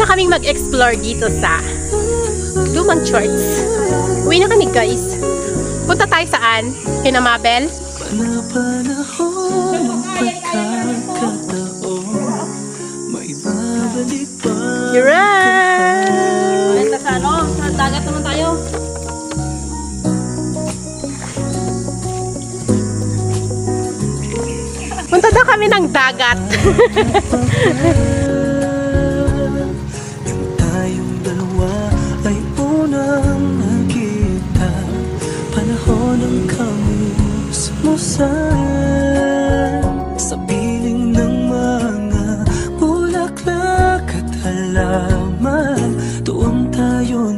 kaming mag-explore dito sa Lumang Church. Uwi na kami, guys. Punta tayo saan? Kina Mabel? You're right! Sa ano? Sa dagat naman tayo. Punta daw kami ng dagat. Tayong dalawa ay unang nakita. Panahon ng kamusmusan sa piling ng mga bulaklak at halaman. Doon tayo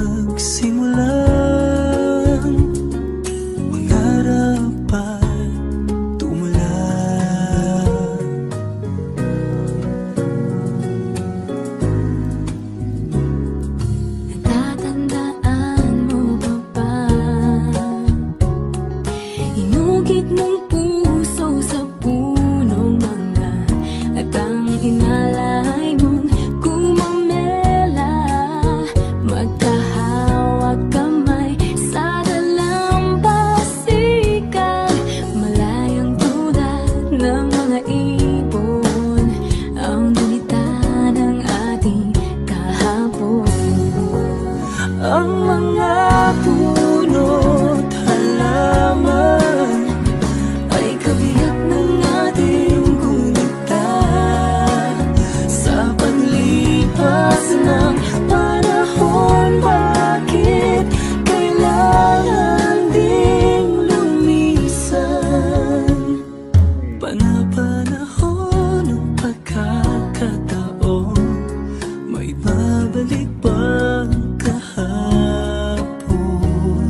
nagsimulang mangarap at tumulan. Natatandaan mo ba ba? Inugit ng puso sa punong mangga at ang inalay mong gumamela. Magkahawag kamay sa dalampasigan, malayang tulad ng mga ibon, ang gunita ng ating kahapon. Ang mga puno't halaman ay kabiyak ng ating gunita. Sa paglipas ng panahon, bakit kailangan ding lumisan? Panapanahon ng pagkakataon, may babalik bang kahapon?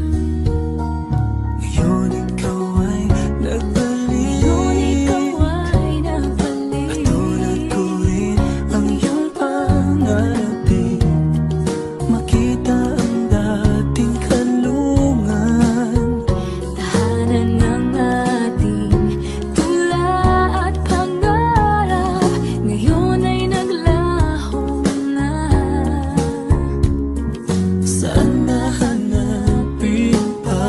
Ngayon ikaw ay nagbalik, at tulad ko rin ang iyong pangarapin. Makita ang dating kanlungan, Tahanan ng ating tula at pangarap, ngayon ay naglaho na. saan nahanapin pa?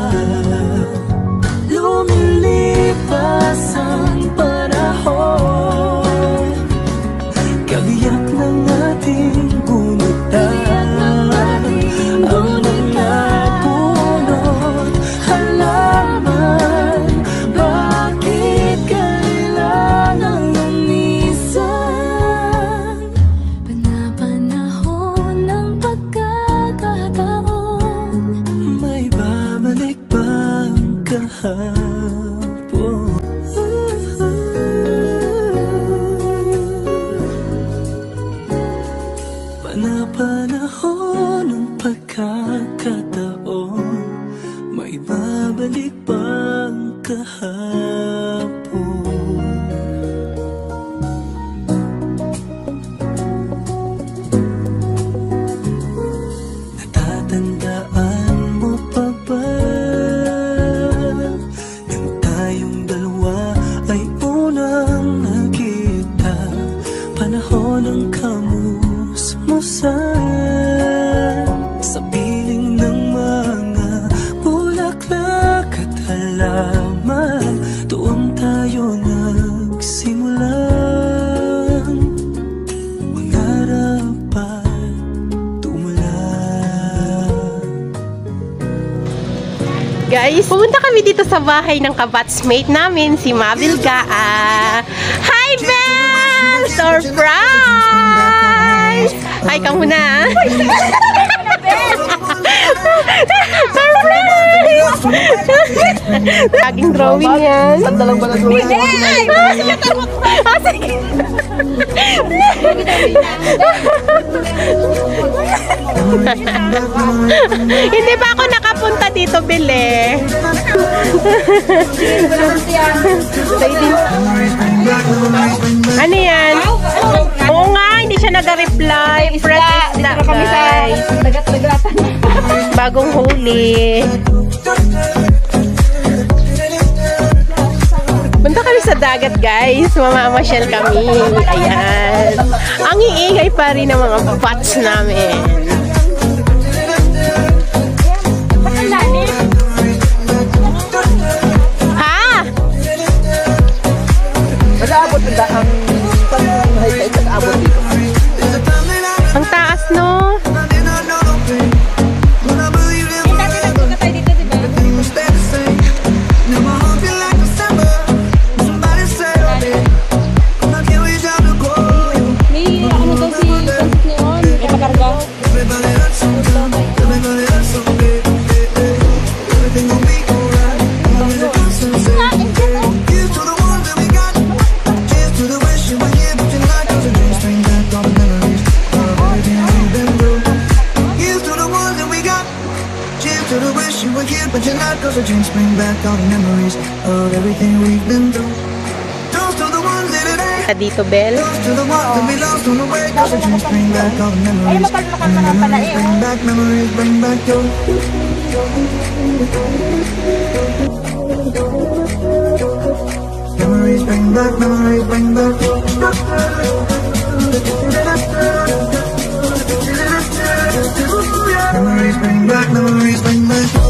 Lumilipas ang panahon, kabiyak ng ating gunita. Ang mga puno't halaman, bakit kailangan lumisan? Panapanahon ng pagkakataon, May babalik bang kahapon? Panapanahon ng pagkakataon, may babalik bang kahapon? Natatandaan mo pa ba nang tayong dalawa ay unang nakita? Panahon ng kamusmusan sa piling ng mga bulaklak at halaman. Doon tayo nagsimulang mangarap at tumulan. Guys, pumunta kami dito sa bahay ng kabatsmate namin, si Mabel Gaa. Hi, Bel! Surprise! Hi ka muna. Surprise! Laging drawing yan. Sandalang ba na drawing? Ah, sige. Hindi pa ako nakapunta dito, Bele. Ano yan? Oo nga, hindi siya nag-reply. Fresh isda, guys. Bagong huli. Punta kami sa dagat, guys. Mamamasyal kami. Ayan. Ang iingay pa rin ng mga bats namin. Ha? Mag-aabot na ang high tide, mag-aabot dito. Ang taas, no? Cause our dreams bring back all the memories of everything we've been through. Toast to the ones in today. Dito, Bel. Toast to the ones that we lost on the way. Cause our dreams bring back all the memories. Memories bring back, memories bring back your. Memories bring back, memories bring back your. Memories bring back, memories bring back your.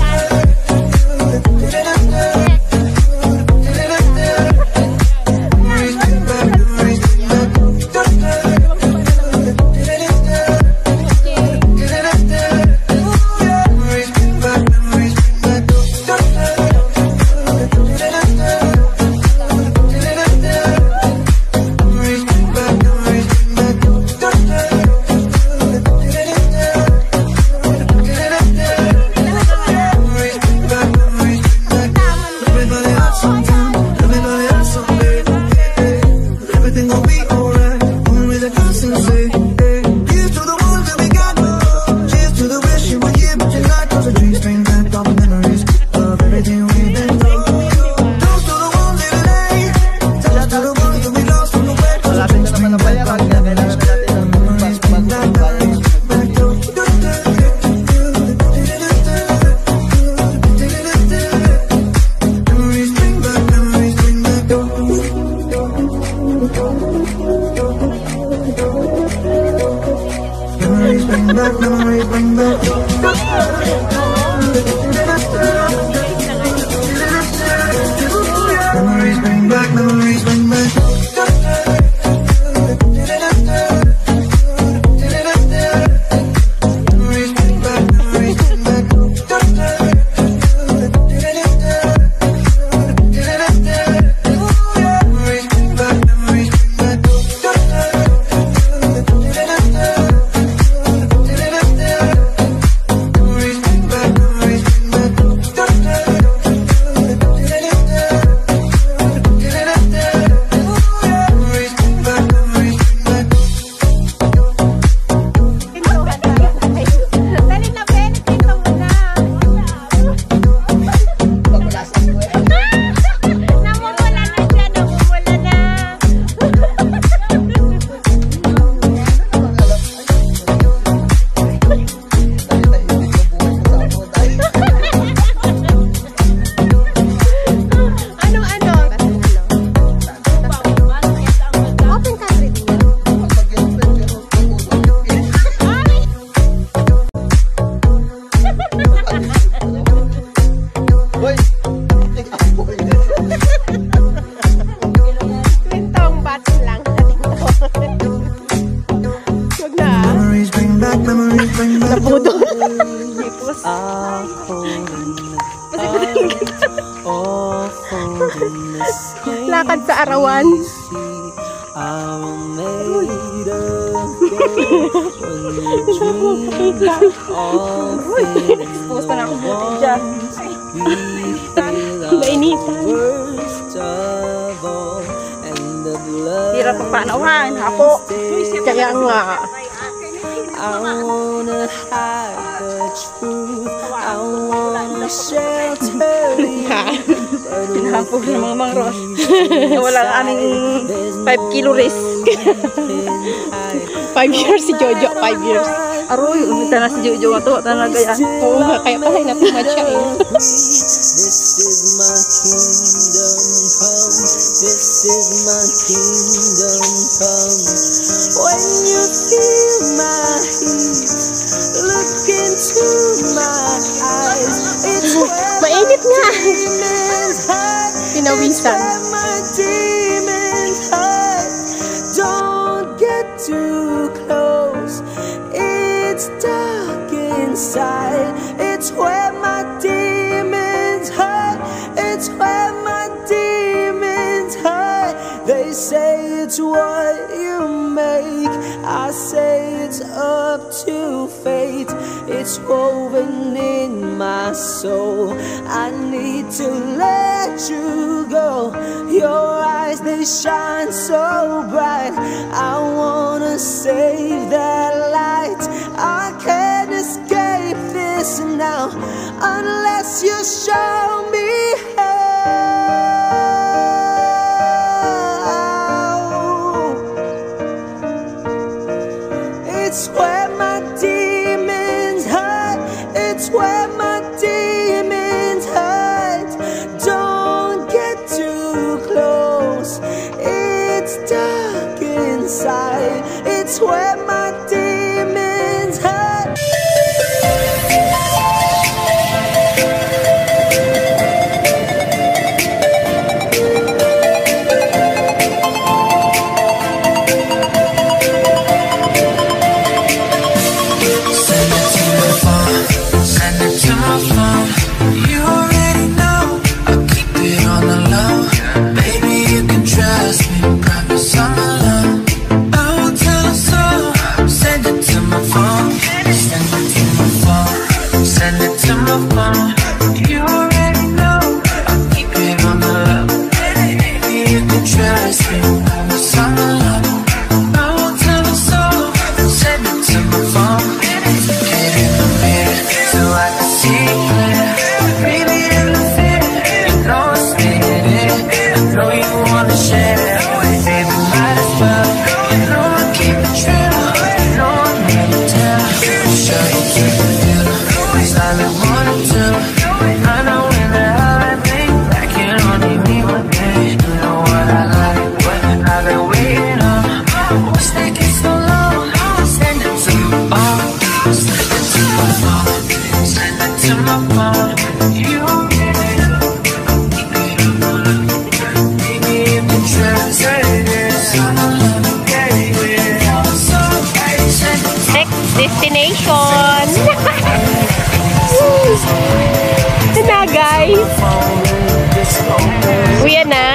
Lakad sa arawan. Pusta na ako dyan. Mainitan. Hirap pa panauhan. Ako. Kaya nga. I wanna hide the truth. I wanna shelter you. Pinahampog ng mga mangros. Walang aning 5 kilo risk. 5 years si Jojo, 5 years. Aroy, umita na si Jojo nga to. Tanang kaya. Oo nga, kaya pala natumad siya eh. This is my kingdom come. This is my kingdom come. When you feel my heat, look into my eyes. It's where Mainit nga. demons hide. Pinawisan. Where my demons hide. Don't get too close. It's dark inside. It's where my demons hide. It's where my demons hide. They say it's what you make. I say it's up to fate. It's woven in my soul. I need to let you go. Your eyes, they shine so bright. I wanna save that light. I can't escape this now unless you show me how. It's where my demons hide. It's where my demons hide. Don't get too close. It's dark inside. It's where my demons hide. Send it to my phone. You already know I'll keep it on the low. Baby, you can trust me. Promise I'm alone. I won't tell a soul. Send it to my phone. Send it to my phone. Send it to my phone. You already know I'll keep it on the low. Baby, you can trust me. Promise I'm alone. I won't tell a soul. Send it to my phone. Get in the mirror so I can see clear. Baby, in the fear, you know I'm standing. I know you wanna share. Baby, might as well. You know I keep it true. You know I'm never tell. Show you keep it real. It's all I wanna do. I know in the hell I think I can only be one day. You know what I like, what I've been waiting on. What's taking so long? Send it to my phone. Send it to my phone. Send it to my phone. You already know. Keep it on the low. Baby, you can trust it. I'm alone, baby. So, send it to Next destination. Ito na guys. Uwi na.